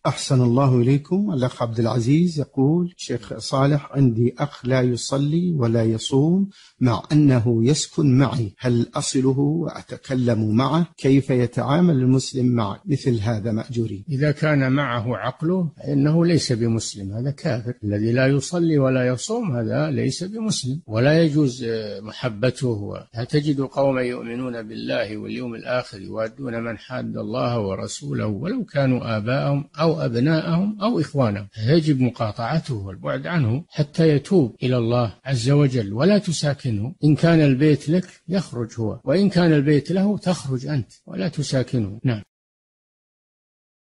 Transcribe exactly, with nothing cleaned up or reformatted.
أحسن الله إليكم. الأخ عبد العزيز يقول: شيخ صالح، عندي أخ لا يصلي ولا يصوم مع أنه يسكن معي، هل أصله وأتكلم معه؟ كيف يتعامل المسلم مع مثل هذا مأجورين؟ إذا كان معه عقله فإنه ليس بمسلم، هذا كافر. الذي لا يصلي ولا يصوم هذا ليس بمسلم ولا يجوز محبته. لا تجد قوما يؤمنون بالله واليوم الآخر يوادون من حاد الله ورسوله ولو كانوا آباءهم أو أبناءهم أو إخوانهم. يجب مقاطعته والبعد عنه حتى يتوب إلى الله عز وجل، ولا تساكنه. إن كان البيت لك يخرج هو، وإن كان البيت له تخرج أنت، ولا تساكنه. نعم.